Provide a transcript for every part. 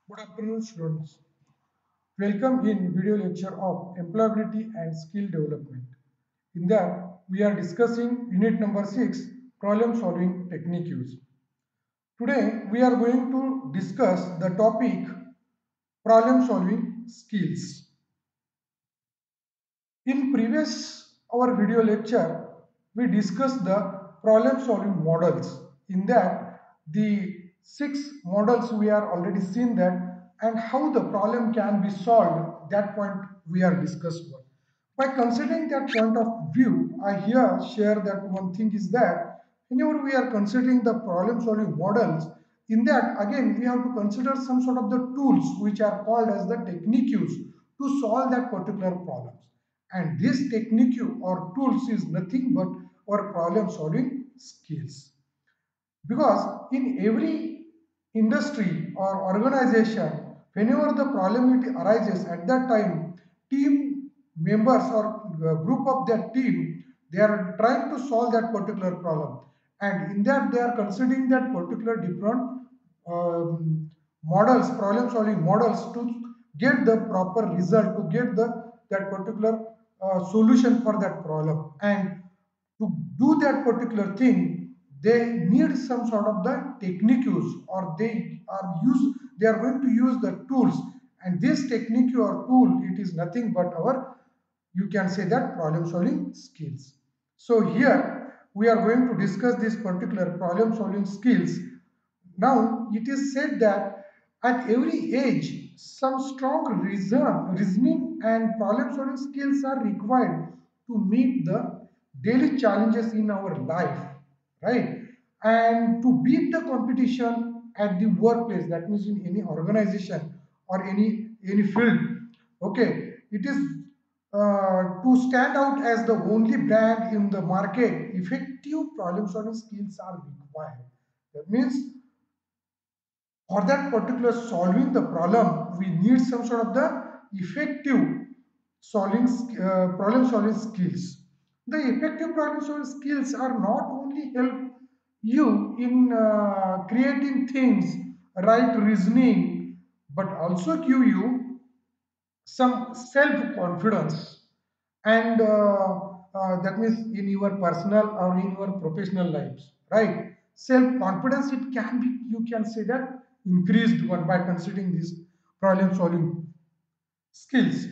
Good afternoon, students. Welcome in video lecture of employability and skill development. In that, we are discussing unit number 6, problem solving technique use. Today, we are going to discuss the topic problem solving skills. In previous our video lecture, we discussed the problem solving models. In that, the 6 models we are already seen that and how the problem can be solved. That point we are discussed one. By considering that point of view, I here share that one thing is that whenever we are considering the problem solving models, in that again we have to consider some sort of the tools which are called as the technique used to solve that particular problems. And this technique or tools is nothing but our problem solving skills. Because in every industry or organization, whenever the problem it arises at that time, team members or group of that team, they are trying to solve that particular problem. And in that they are considering that particular different models, problem solving models to get the proper result, to get that particular solution for that problem. And to do that particular thing, they need some sort of the technique use, or they are going to use the tools. And this technique or tool, it is nothing but our, you can say that, problem solving skills. So here we are going to discuss this particular problem solving skills. Now it is said that at every age some strong reasoning and problem solving skills are required to meet the daily challenges in our life, right? And to beat the competition at the workplace, that means in any organization or any field. Okay, it is to stand out as the only brand in the market. Effective problem solving skills are required. That means for that particular solving the problem, we need some sort of the effective problem solving skills. The effective problem solving skills are not only help you in creating things, right reasoning, but also give you some self confidence. And that means in your personal or in your professional lives, right? Self confidence, it can be, you can say that, increased one by considering these problem solving skills.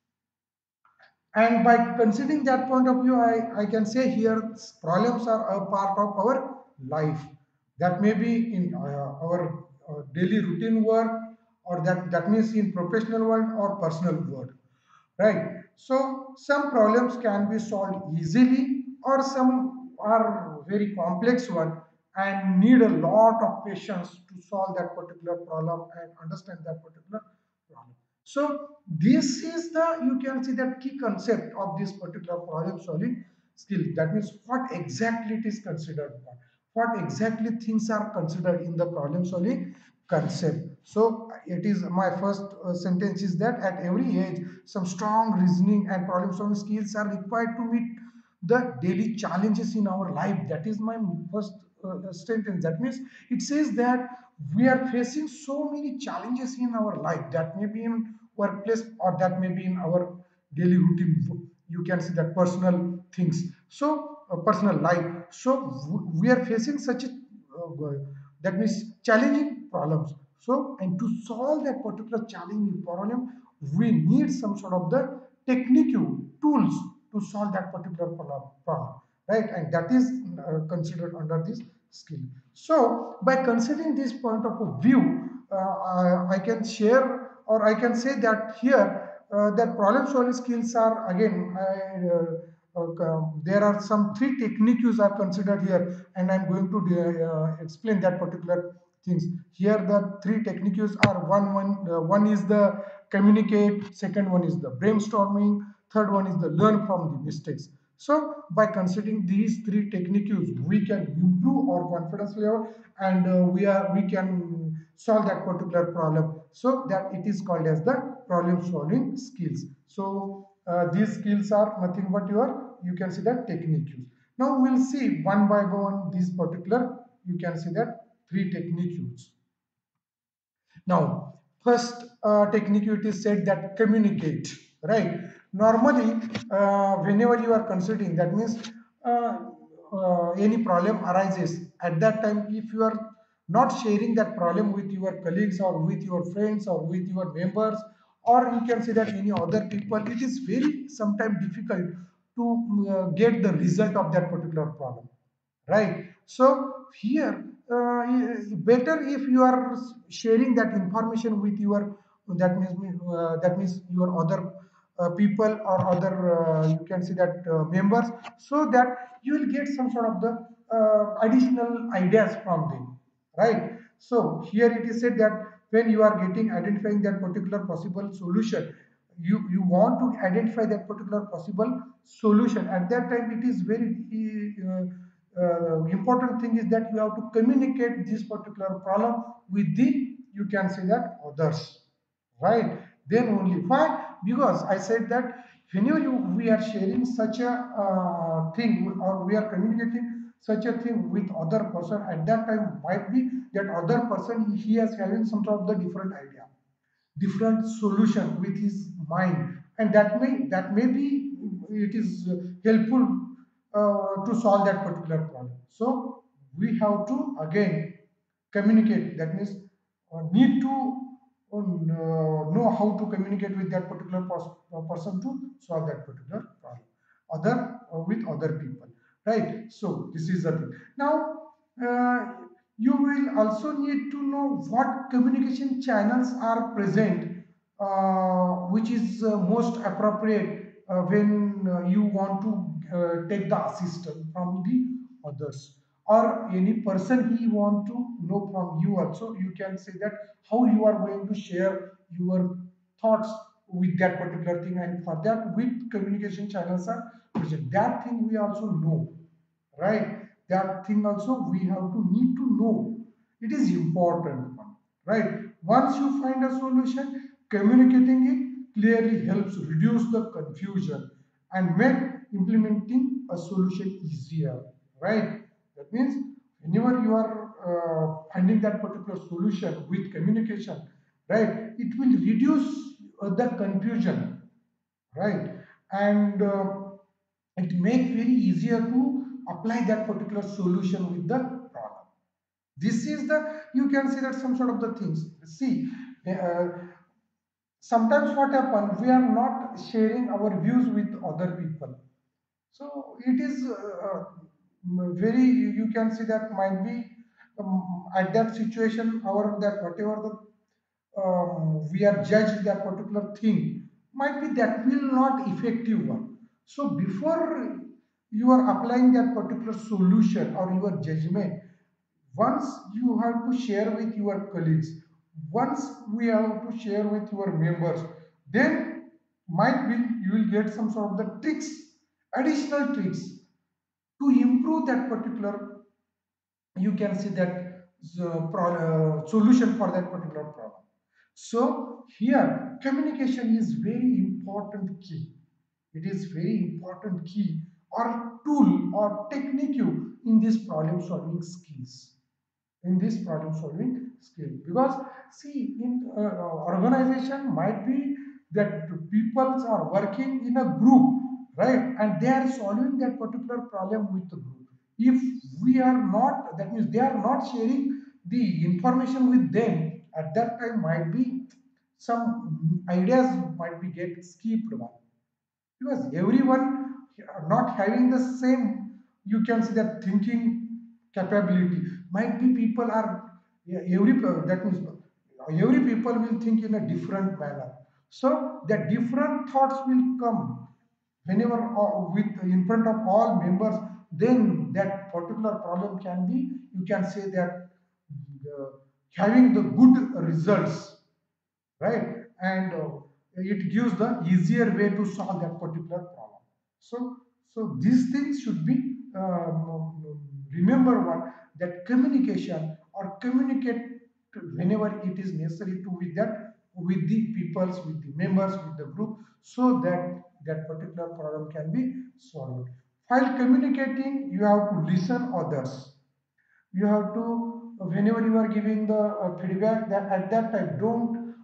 And by considering that point of view, I can say here problems are a part of our life. That may be in our daily routine work, or that means in professional world or personal world, right? So some problems can be solved easily, or some are very complex one and need a lot of patience to solve that particular problem and understand that particular problem. So this is the, you can see that key concept of this particular problem solving skill. That means what exactly it is considered, what exactly things are considered in the problem solving concept. So it is my first sentence is that at every age some strong reasoning and problem solving skills are required to meet the daily challenges in our life. That is my first sentence. That means it says that we are facing so many challenges in our life. That may be in workplace, or that may be in our daily routine. You can see that personal things. So personal life. So we are facing such a that means challenging problems. So, and to solve that particular challenging problem, we need some sort of the technique tools to solve that particular problem, right? And that is considered under this skill. So by considering this point of view, I can share, or I can say that here that problem solving skills are again there are some 3 techniques are considered here, and I'm going to explain that particular things here. The 3 techniques are one is the communicate, second one is the brainstorming, third one is the learn from the mistakes. So by considering these 3 techniques, we can improve our confidence level, and we can solve that particular problem. So that it is called as the problem solving skills. So these skills are nothing but you can see that technique use. Now we'll see one by one these particular, you can see that 3 technique use. Now First technique it is said that communicate, right? Normally, whenever you are considering, that means uh, any problem arises at that time, if you are not sharing that problem with your colleagues or with your friends or with your members, or you can say that any other people, it is very sometimes difficult to get the result of that particular problem, right? So here, better if you are sharing that information with your, that means your other people or other, you can see that members, so that you will get some sort of the additional ideas from them, right? So here it is said that when you are getting identifying that particular possible solution, you want to identify that particular possible solution. At that time it is very important thing is that you have to communicate this particular problem with the, you can say that, others, right? Then only. Why? Because I said that whenever we are sharing such a thing, or we are communicating such a thing with other person, at that time might be that other person, he has having some sort of the different idea, different solution with his mind, and that may be it is helpful to solve that particular problem. So we have to again communicate, that means need to know how to communicate with that particular person to solve that particular problem, other with other people, right? So this is the thing. Now uh, you will also need to know what communication channels are present, which is most appropriate when you want to take the assistance from the others, or any person he want to know from you also. You can say that how you are going to share your thoughts with that particular thing, and for that with communication channels are present, that thing we also know, right? That thing also we have to need to know. It is important one, right? Once you find a solution, communicating it clearly helps reduce the confusion and make implementing a solution easier, right? That means whenever you are finding that particular solution with communication, right, it will reduce the confusion, right? And it makes very easier to apply that particular solution with the problem. This is the, you can see that some sort of the things. See, uh, sometimes what happens, we are not sharing our views with other people. So it is very, you can see that might be at that situation, our that whatever the we are judged that particular thing, might be that will not effective one. So before you are applying that particular solution or your judgment, once you have to share with your colleagues, once we have to share with your members, then might be you will get some sort of the tricks, additional tricks to improve that particular, you can see that solution for that particular problem. So here communication is very important key. It is very important key or tool or technique in this problem solving skills, in this problem solving skill. Because see, in organization might be that people are working in a group, right, and they are solving that particular problem with the group. If we are not, that means they are not sharing the information with them, at that time might be some ideas might be get skipped one, because everyone are not having the same, you can see that thinking capability. Might be people are, yeah, every that means every people will think in a different manner, so the different thoughts will come whenever with in front of all members, then that particular problem can be, you can say that having the good results, right? And it gives the easier way to solve that particular problem. So these things should be remember one, that communication or communicate whenever it is necessary to with that, with the peoples, with the members, with the group, so that that particular problem can be solved. While communicating, you have to listen others. You have to, whenever you are giving the feedback, that at that time don't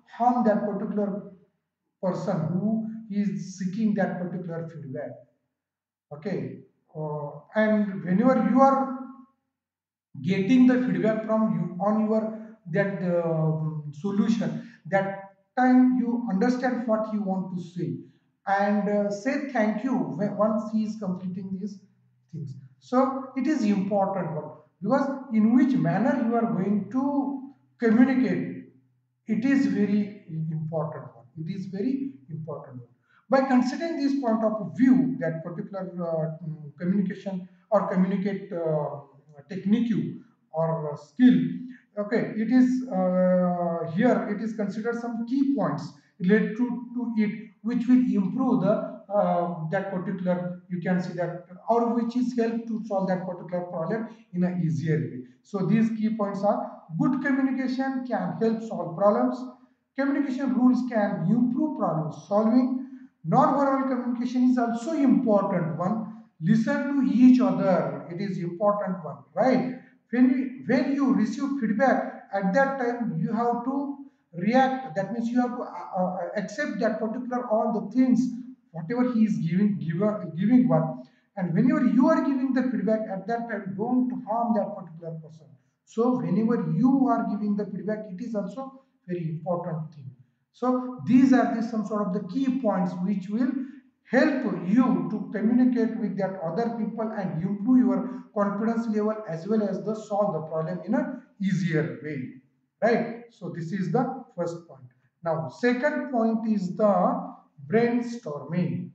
harm that particular person who is seeking that particular feedback. Okay. And whenever you are getting the feedback from you on your that solution, that time you understand what you want to say, and say thank you once he is completing these things. So it is important one, because in which manner you are going to communicate, it is very important one. It is very important one. By considering this point of view, that particular communication or communicate technique or skill, okay, it is here it is considered some key points related to it, which will improve the that particular, you can see that, or which is help to solve that particular problem in a easier way. So these key points are: good communication can help solve problems, communication rules can improve problem solving, non-verbal communication is also important one, listen to each other, it is important one, right? When you receive feedback, at that time you have to react, that means you have to accept that particular all the things whatever he is giving one. And whenever you are giving the feedback, at that time don't harm that particular person. So whenever you are giving the feedback, it is also very important thing. So these are the some sort of the key points which will help you to communicate with that other people and improve your confidence level, as well as the solve the problem in a easier way, right? So this is the first point. Now second point is the brainstorming.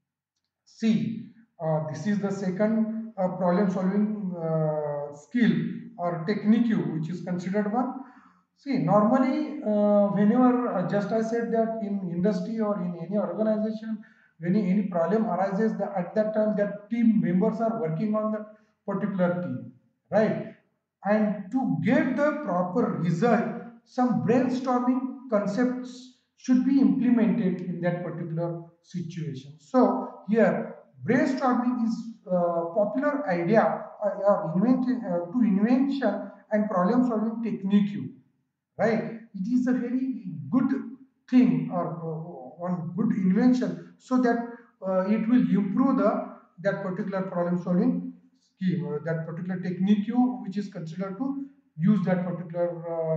See, this is the second problem solving skill or technique which is considered one. See, normally, whenever, just I said that in industry or in any organization, when any problem arises, at that time that team members are working on the particular team, right? And to get the proper result, some brainstorming concepts should be implemented in that particular situation. So here, brainstorming is a popular idea or to invention and problem solving technique, right? It is a very good thing or one good invention, so that it will improve the that particular problem solving scheme, that particular technique which is considered to use that particular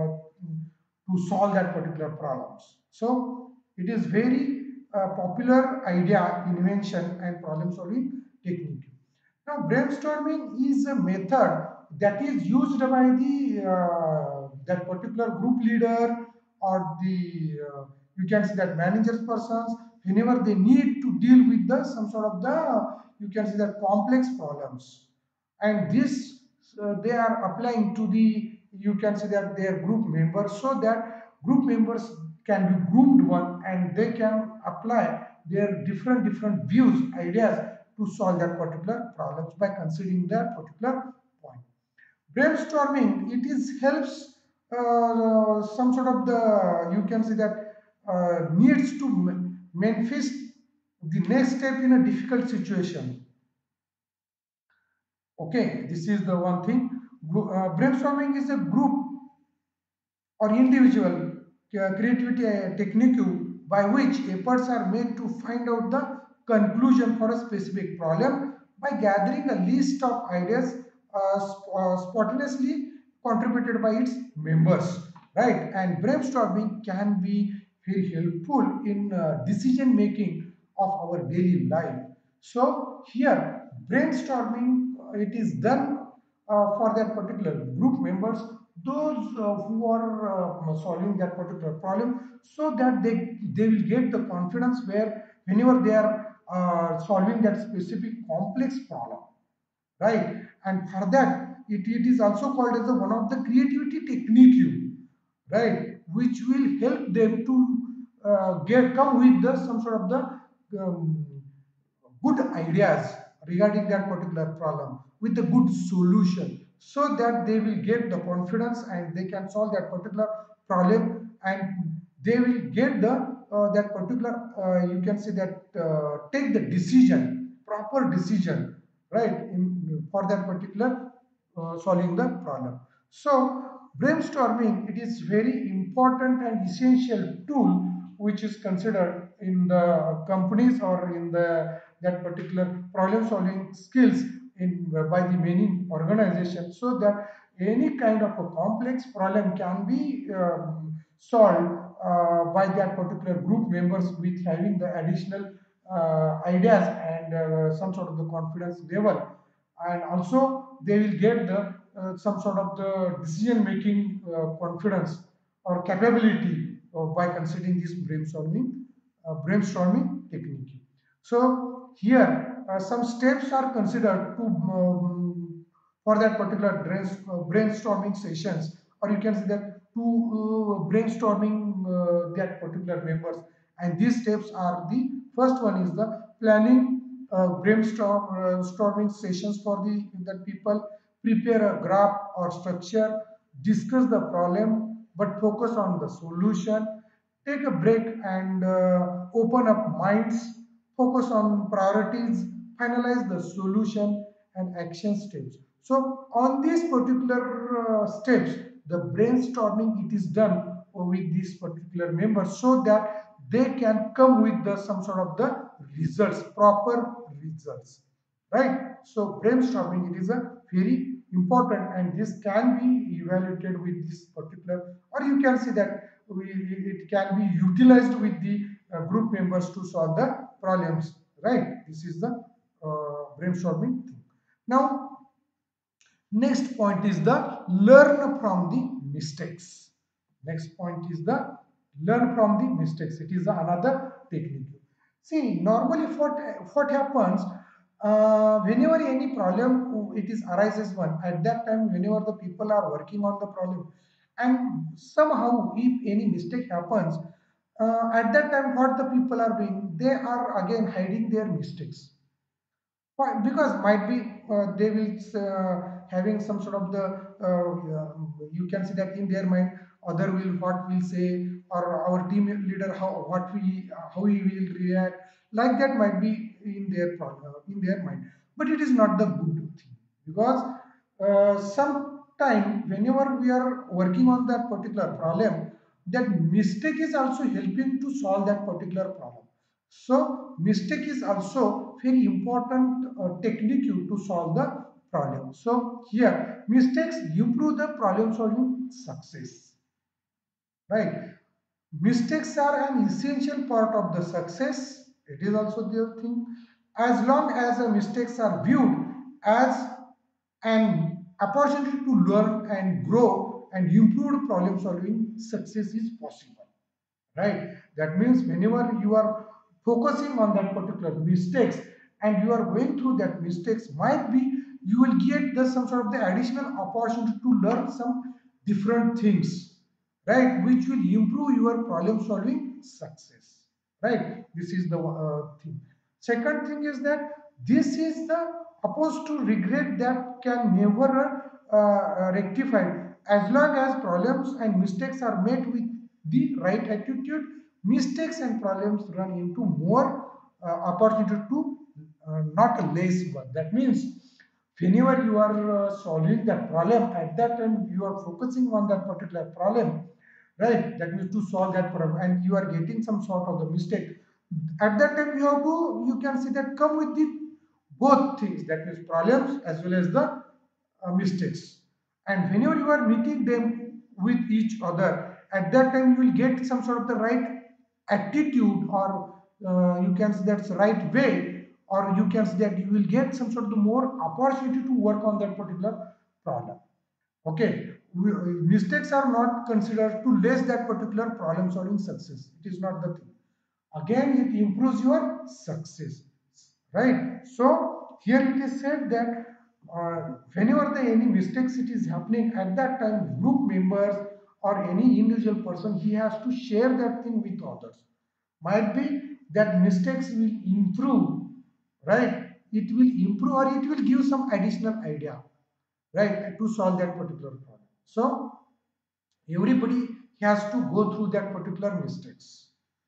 to solve that particular problems. So it is very popular idea, invention and problem solving technique. Now, brainstorming is a method that is used by the that particular group leader or the you can see that managers persons whenever they need to deal with the some sort of the, you can see that, complex problems, and this they are applying to the, you can see that, their group members, so that group members can be groomed one and they can apply their different views, ideas to solve that particular problems by considering that particular point. Brainstorming, it is helps some sort of the, you can see that, needs to manifest the next step in a difficult situation. Okay, this is the one thing. Brainstorming is a group or individual creativity technique by which efforts are made to find out the conclusion for a specific problem by gathering a list of ideas spontaneously contributed by its members, right? And brainstorming can be very helpful in decision making of our daily life. So here brainstorming, it is done for that particular group members, those who are solving that particular problem, so that they will get the confidence where whenever they are solving that specific complex problem, right? And for that, it is also called as one of the creativity technique, right, which will help them to get come with the some sort of the um, good ideas regarding that particular problem with the good solution, so that they will get the confidence and they can solve that particular problem, and they will get the that particular you can say that take the decision, proper decision, right, in for that particular solving the problem. So brainstorming, it is very important and essential tool which is considered in the companies or in the that particular problem solving skills in by the many organizations, so that any kind of a complex problem can be solved by that particular group members with having the additional ideas and some sort of the confidence level, and also they will get the some sort of the decision making confidence or capability by considering this brainstorming technique. So here some steps are considered to for that particular brainstorming sessions, or you can say that to brainstorming that particular members. And these steps are: the first one is the planning brainstorming sessions for the that people prepare a graph or structure, discuss the problem but focus on the solution, take a break and open up minds, focus on priorities, finalize the solution and action steps. So on these particular steps, the brainstorming it is done with these particular members, so that they can come with the some sort of the results, proper results, right? So brainstorming it is a very important, and this can be evaluated with this particular, or you can see that it can be utilized with the group members to solve the problems, right? This is the brainstorming thing. Now next point is the learn from the mistakes. Next point is the learn from the mistakes. It is another technique. See, normally what happens whenever any problem it is arises one, at that time whenever the people are working on the problem, and somehow if any mistake happens, at that time what the people are doing, they are again hiding their mistakes. Why? Because might be they will having some sort of the you can see that in their mind, other will what will say, or our team leader how he will react, like that might be in their mind. But it is not the good thing, because sometime whenever we are working on that particular problem, that mistake is also helping to solve that particular problem. So mistake is also very important technique to solve the problem. So here mistakes improve the problem solving success, right? Mistakes are an essential part of the success. It is also the thing. As long as the mistakes are viewed as an opportunity to learn and grow and improve problem solving, success is possible, right? That means whenever you are focusing on that particular mistakes and you are going through that mistakes, might be you will get the some sort of the additional opportunity to learn some different things, right, which will improve your problem solving success, right? This is the thing. Second thing is that this is the opposed to regret that can never rectified. As long as problems and mistakes are met with the right attitude, mistakes and problems run into more opportunity to not less one. That means whenever you are solving that problem, at that time you are focusing on that particular problem, right? That means to solve that problem, and you are getting some sort of the mistake. At that time you have to, you can see that come with the both things, that means problems as well as the mistakes. And whenever you are meeting them with each other, at that time you will get some sort of the right attitude, or you can say that's the right way, or you can say that you will get some sort of the more opportunity to work on that particular problem. Okay, mistakes are not considered to less that particular problem solving success. It is not the thing. Again, it improves your success, right? So here it is said that whenever the any mistakes it is happening, at that time group members or any individual person, he has to share that thing with others. Might be that mistakes will improve, right? It will improve, or it will give some additional idea, right, to solve that particular problem. So everybody has to go through that particular mistakes,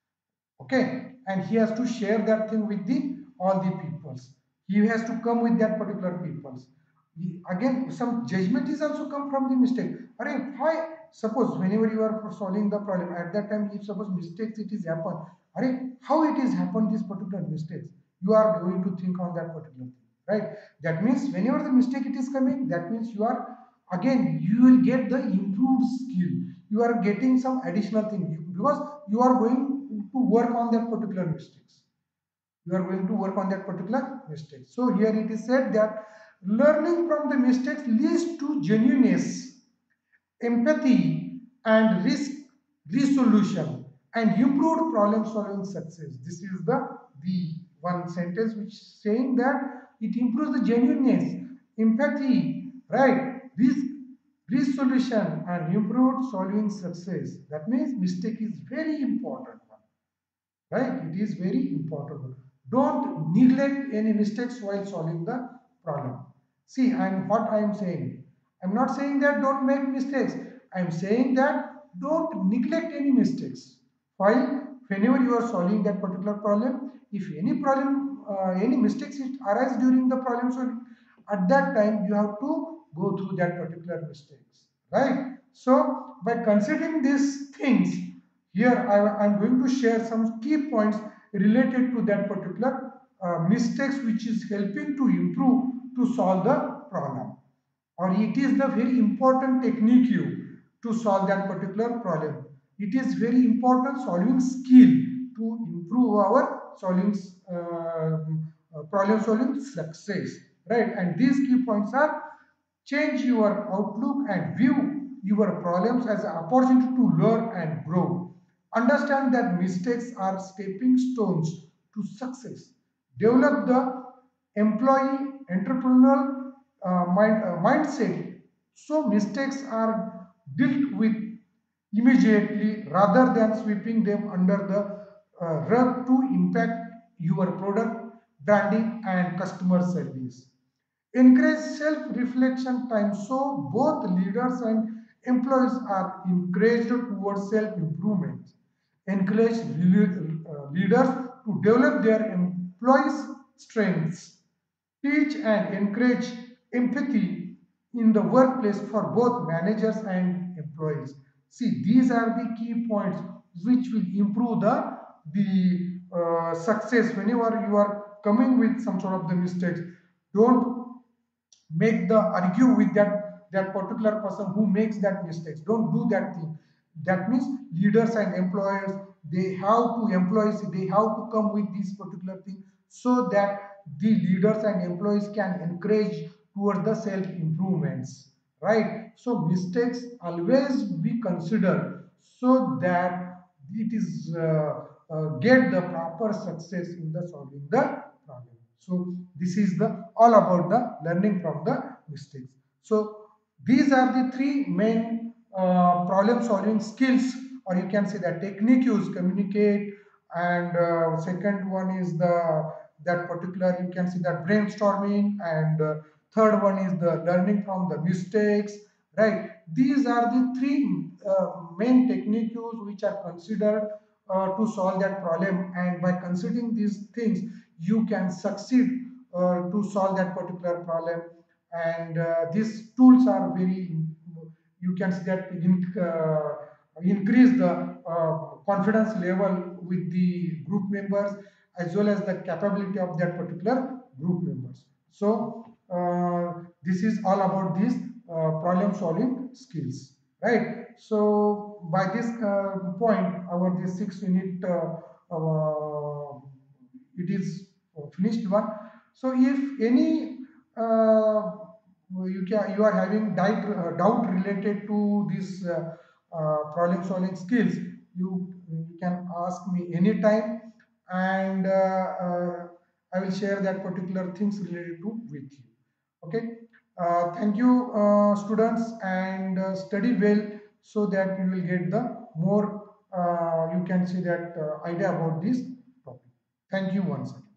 okay, and he has to share that thing with the all the peoples. He has to come with that particular peoples. Again, some judgment is also come from the mistake. Arey, why? Suppose whenever you are solving the problem, at that time, if suppose mistakes it is happen, arey, how it is happened this particular mistakes? You are going to think on that particular thing, right? That means whenever the mistake it is coming, that means you are again you will get the improved skill. You are getting some additional thing because you are going to work on that particular mistakes. You are going to work on that particular mistake. So here it is said that learning from the mistakes leads to genuineness, empathy, and risk resolution and improved problem solving success. This is the one sentence which is saying that it improves the genuineness, empathy, right, risk resolution and improved solving success. That means mistake is very important one, right? It is very important. Don't neglect any mistakes while solving the problem. See, I'm what I am saying, I'm not saying that don't make mistakes. I'm saying that don't neglect any mistakes while whenever you are solving that particular problem. If any problem any mistakes arise during the problem solving, at that time you have to go through that particular mistakes, right? So by considering these things, here I'm going to share some key points related to that particular mistakes which is helping to improve to solve the problem, or it is the very important technique you to solve that particular problem. It is very important solving skill to improve our solving problem solving success, right? And these key points are: change your outlook and view your problems as an opportunity to learn and grow. Understand that mistakes are stepping stones to success. Develop the employee entrepreneurial mindset so mistakes are dealt with immediately rather than sweeping them under the rug to impact your product, branding, and customer service. Encourage self-reflection time so both leaders and employees are encouraged towards self-improvement. Encourage leaders to develop their employees' strengths. Teach and encourage empathy in the workplace for both managers and employees. See, these are the key points which will improve the success whenever you are coming with some sort of the mistakes. Don't make the argue with that particular person who makes that mistakes. Don't do that thing. That means leaders and employers, they have to employees, they have to come with this particular thing so that the leaders and employees can encourage towards the self improvements, right? So mistakes always be considered so that it is get the proper success in the solving the problem. So this is the all about the learning from the mistakes. So these are the three main problem solving skills, or you can say that technique use communicate, and second one is the that particular you can see that brainstorming, and third one is the learning from the mistakes, right? These are the three main technique use which are considered to solve that problem, and by considering these things you can succeed to solve that particular problem. And these tools are very, you can see that increase the confidence level with the group members as well as the capability of that particular group members. So this is all about these problem solving skills, right? So by this point our this 6 unit it is finished one. So if any you are having doubt related to this problem solving skills, you can ask me anytime, and I will share that particular things related to with you. Okay. Thank you, students, and study well so that you will get the more you can see that idea about this topic. Thank you once again.